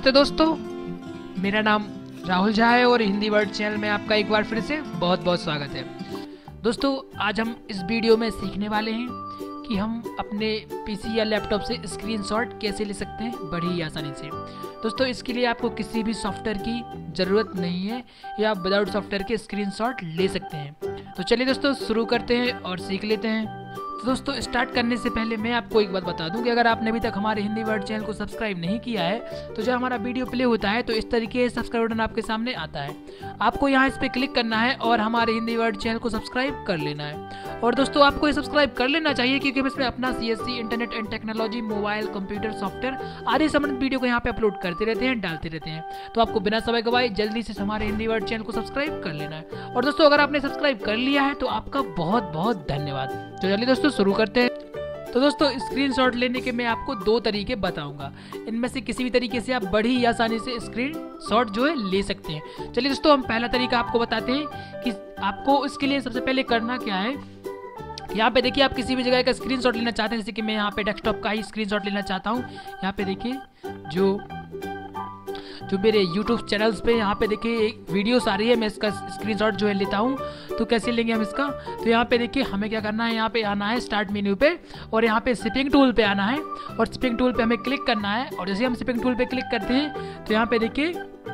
नमस्ते दोस्तों, मेरा नाम राहुल झा है और हिंदी वर्ड चैनल में आपका एक बार फिर से बहुत बहुत स्वागत है। दोस्तों, आज हम इस वीडियो में सीखने वाले हैं कि हम अपने पीसी या लैपटॉप से स्क्रीनशॉट कैसे ले सकते हैं बड़ी ही आसानी से। दोस्तों, इसके लिए आपको किसी भी सॉफ्टवेयर की ज़रूरत नहीं है या आप विदाउट सॉफ्टवेयर के स्क्रीनशॉट ले सकते हैं। तो चलिए दोस्तों, शुरू करते हैं और सीख लेते हैं। तो दोस्तों, स्टार्ट करने से पहले मैं आपको एक बात बता दूं कि अगर आपने अभी तक हमारे हिंदी वर्ड चैनल को सब्सक्राइब नहीं किया है तो जब हमारा वीडियो प्ले होता है तो इस तरीके से सब्सक्राइब बटन आपके सामने आता है। आपको यहाँ इस पर क्लिक करना है और हमारे हिंदी वर्ड चैनल को सब्सक्राइब कर लेना है। और दोस्तों, आपको ये सब्सक्राइब कर लेना चाहिए क्योंकि हम इसमें अपना CSC, internet and technology, mobile, computer, software आदि संबंधित वीडियो को यहाँ पे अपलोड करते रहते हैं, डालते रहते हैं। तो आपको बिना समय गवाए जल्दी से हमारे हिंदी वर्ड चैनल को सब्सक्राइब कर लेना है। और दोस्तों, अगर आपने सब्सक्राइब कर लिया है तो आपका बहुत बहुत धन्यवाद। तो चलिए दोस्तों, शुरू करते हैं। तो दोस्तों, स्क्रीनशॉट लेने के मैं आपको दो तरीके बताऊंगा। इनमें से किसी भी तरीके से आप बड़ी ही आसानी से स्क्रीनशॉट जो है ले सकते हैं। चलिए दोस्तों, हम पहला तरीका आपको बताते हैं कि आपको इसके लिए सबसे पहले करना क्या है। यहाँ पे देखिए, आप किसी भी जगह का स्क्रीनशॉट लेना चाहते हैं, जैसे कि मैं यहाँ पे डेस्कटॉप का ही स्क्रीनशॉट लेना चाहता हूँ। यहाँ पे देखिए जो मेरे YouTube चैनल्स पे यहाँ पे देखिए एक वीडियोस आ रही है, मैं इसका स्क्रीनशॉट जो है लेता हूँ। तो कैसे लेंगे हम इसका, तो यहाँ पे देखिए हमें क्या करना है, यहाँ पे आना है स्टार्ट मेन्यू पे और यहाँ पे शिपिंग टूल पे आना है और शिपिंग टूल पे हमें क्लिक करना है। और जैसे हम शिपिंग टूल पे क्लिक करते हैं तो यहाँ पे देखिए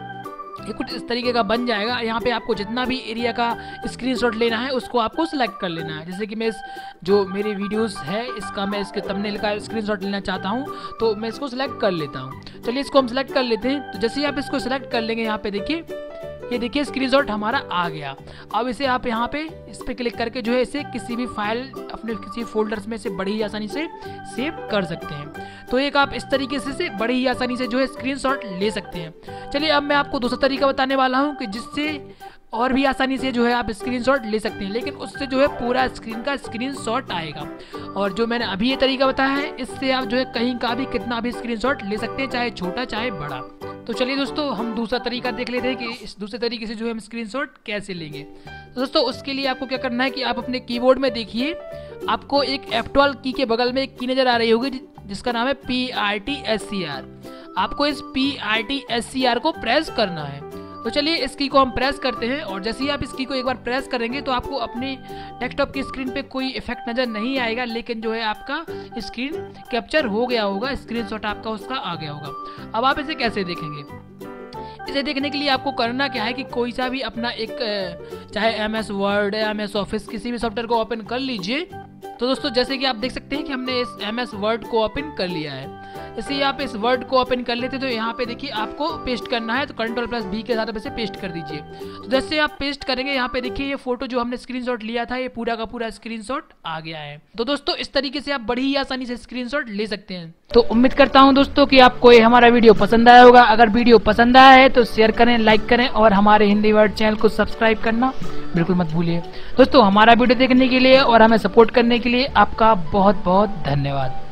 ये कुछ इस तरीके का बन जाएगा। यहाँ पे आपको जितना भी एरिया का स्क्रीनशॉट लेना है उसको आपको सिलेक्ट कर लेना है। जैसे कि मैं जो मेरे वीडियोस है इसका मैं इसके थंबनेल का स्क्रीनशॉट लेना चाहता हूँ तो मैं इसको सिलेक्ट कर लेता हूँ। चलिए इसको हम सिलेक्ट कर लेते हैं। तो जैसे ही आप इसको सिलेक्ट कर लेंगे, यहाँ पे देखिए ये देखिए स्क्रीनशॉट हमारा आ गया। अब इसे आप यहाँ पे इस पे क्लिक करके जो है इसे किसी भी फाइल अपने किसी फोल्डर्स में से बड़ी ही आसानी से सेव कर सकते हैं। तो एक आप इस तरीके से बड़ी ही आसानी से जो है स्क्रीनशॉट ले सकते हैं। चलिए अब मैं आपको दूसरा तरीका बताने वाला हूँ कि जिससे और भी आसानी से जो है आप स्क्रीनशॉट ले सकते हैं, लेकिन उससे जो है पूरा स्क्रीन का स्क्रीनशॉट आएगा। और जो मैंने अभी ये तरीका बताया है इससे आप जो है कहीं का भी कितना भी स्क्रीनशॉट ले सकते हैं, चाहे छोटा चाहे बड़ा। तो चलिए दोस्तों, हम दूसरा तरीका देख लेते हैं कि इस दूसरे तरीके से जो है हम स्क्रीनशॉट कैसे लेंगे। तो दोस्तों, उसके लिए आपको क्या करना है कि आप अपने कीबोर्ड में देखिए, आपको एक F12 की के बगल में एक की नजर आ रही होगी जिसका नाम है PRTSCR। आपको इस PRTSCR को प्रेस करना है। तो चलिए इस की को हम प्रेस करते हैं और जैसे ही आप इस की को एक बार प्रेस करेंगे तो आपको अपने डेस्कटॉप की स्क्रीन पे कोई इफेक्ट नज़र नहीं आएगा, लेकिन जो है आपका स्क्रीन कैप्चर हो गया होगा, स्क्रीनशॉट आपका उसका आ गया होगा। अब आप इसे कैसे देखेंगे, इसे देखने के लिए आपको करना क्या है कि कोई सा भी अपना एक चाहे MS वर्ड या MS ऑफिस किसी भी सॉफ्टवेयर को ओपन कर लीजिए। तो दोस्तों, जैसे कि आप देख सकते हैं कि हमने इस MS वर्ड को ओपन कर लिया है। जैसे ही आप इस वर्ड को ओपन कर लेते तो यहाँ पे देखिए आपको पेस्ट करना है, तो Ctrl+V के साथ आप इसे पेस्ट कर दीजिए। तो जैसे आप पेस्ट करेंगे यहाँ पे देखिए ये फोटो जो हमने स्क्रीनशॉट लिया था ये पूरा का पूरा स्क्रीनशॉट आ गया है। तो दोस्तों, इस तरीके से आप बड़ी ही आसानी से स्क्रीनशॉट ले सकते हैं। तो उम्मीद करता हूँ दोस्तों कि आपको ये हमारा वीडियो पसंद आया होगा। अगर वीडियो पसंद आया है तो शेयर करें, लाइक करें और हमारे हिंदी वर्ड चैनल को सब्सक्राइब करना बिल्कुल मत भूलिए। दोस्तों, हमारा वीडियो देखने के लिए और हमें सपोर्ट करने के लिए आपका बहुत बहुत धन्यवाद।